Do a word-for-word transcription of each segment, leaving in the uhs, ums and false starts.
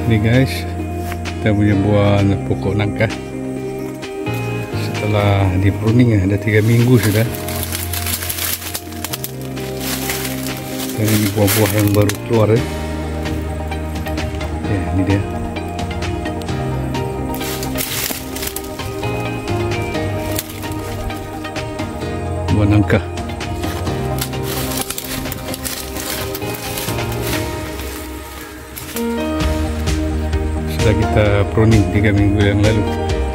Ini guys, kita punya buah pokok nangka. Setelah di pruning ada tiga minggu sudah. Dan ini buah-buah yang baru keluar ya. Ya, ini dia. Buah nangka. Sudah kita pruning tiga minggu yang lalu.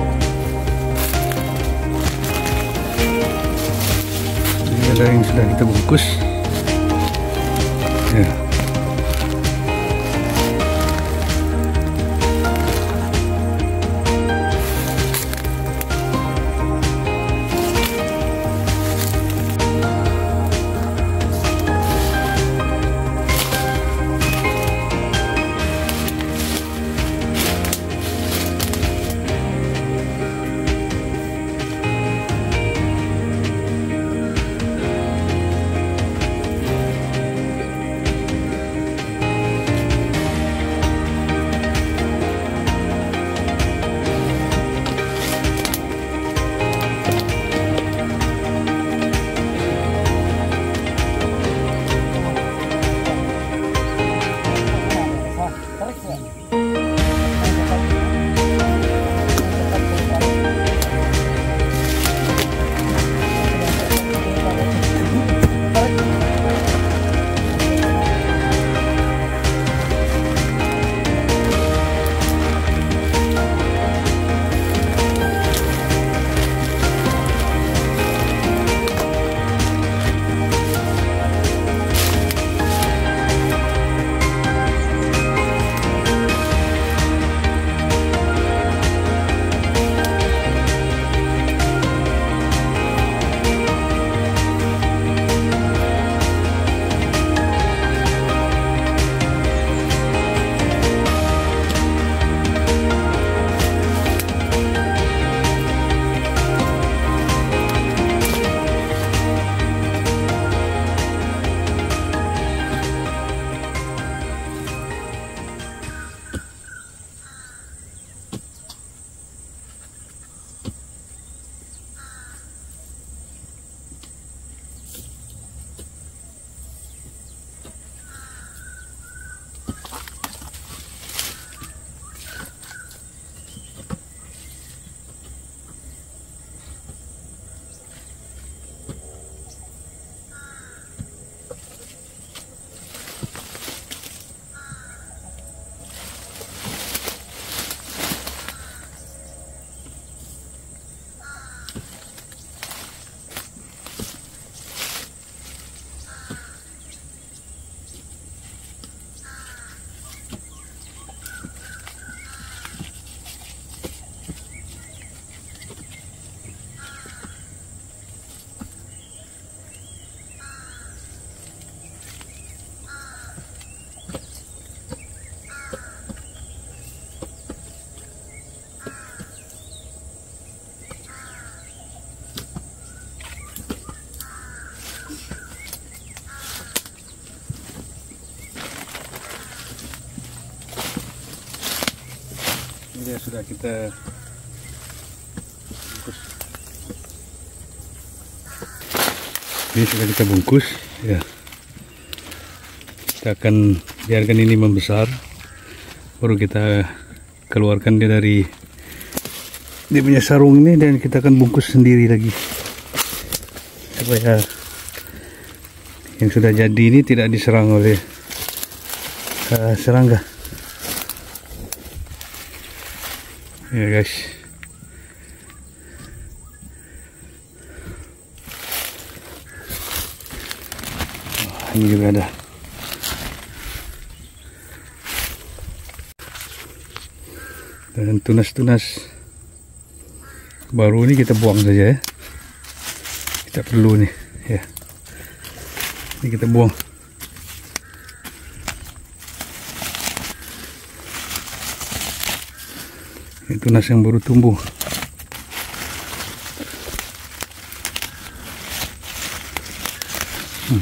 Ini ada yang sudah kita bungkus. Ya. Ini sudah kita bungkus. Ini sudah kita bungkus ya. Kita akan biarkan ini membesar, baru kita keluarkan dia dari dia punya sarung ini dan kita akan bungkus sendiri lagi supaya yang sudah jadi ini tidak diserang oleh uh, serangga. Ya guys, oh, ini juga ada. Dan tunas-tunas baru ini kita buang saja ya. Kita perlu nih ya. Ini kita buang. Ini tunas yang baru tumbuh. Hmm.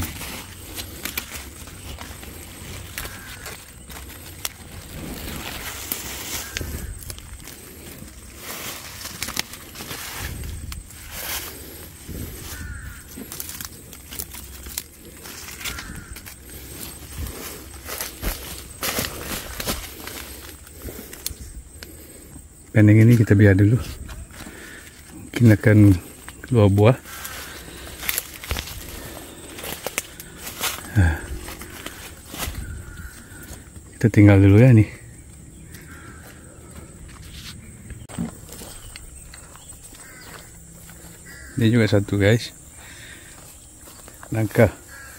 ikan yang ini kita biar dulu, mungkin akan keluar buah. Nah, kita tinggal dulu ya nih. Ini juga satu guys, nangka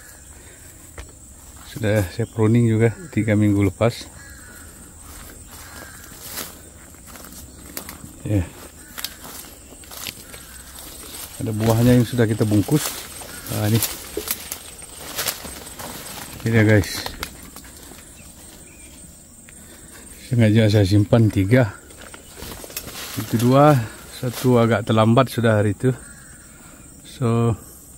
sudah saya pruning juga tiga minggu lepas ya. Ada buahnya yang sudah kita bungkus. Nah ini ini ya guys, sengaja saya simpan tiga, itu dua, satu agak terlambat sudah hari itu. So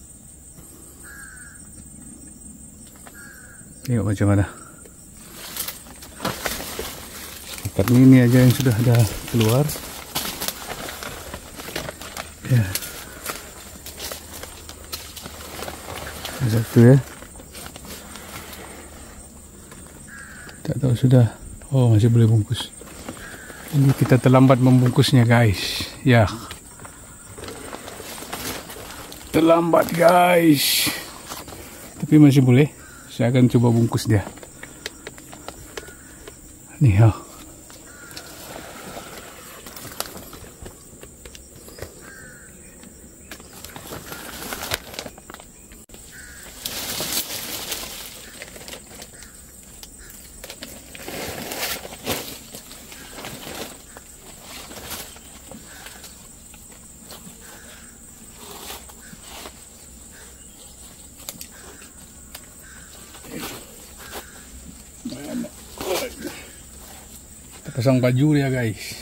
tengok macam mana. Ikat ini aja yang sudah ada keluar. Ya. Satu ya. Tak tahu sudah. Oh, masih boleh bungkus. Ini kita terlambat membungkusnya guys. Ya. Terlambat guys. Tapi masih boleh. Saya akan coba bungkus dia. Nih ya. Kita pasang baju ya guys.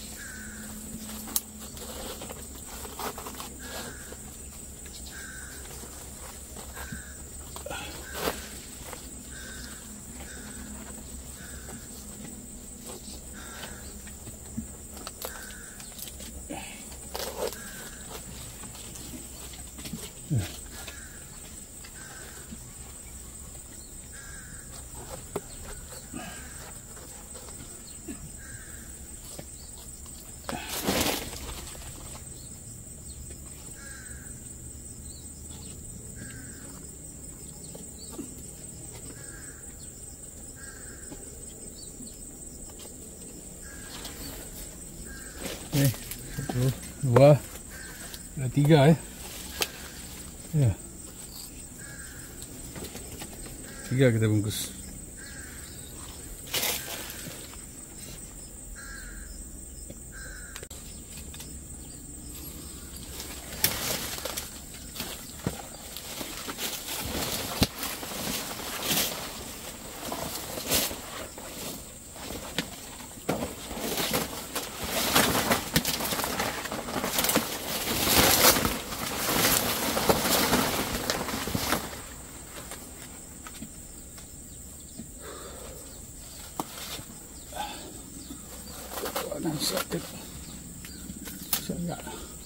Oke, satu, dua, ada tiga ya. Ya, tiga kita bungkus. Sakit sangat.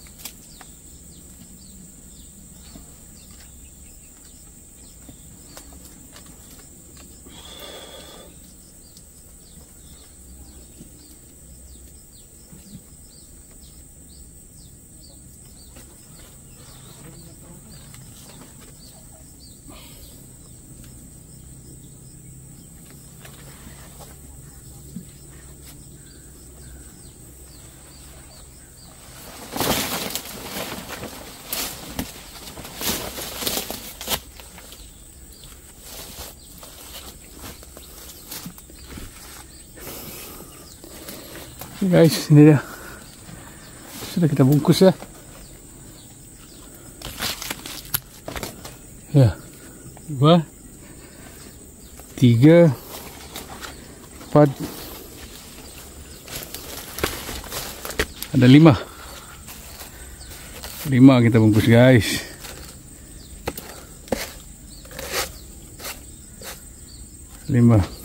Guys, ini dia. Sudah kita bungkus ya. Ya. Dua. Tiga. Empat. Ada lima. Lima kita bungkus guys. Lima.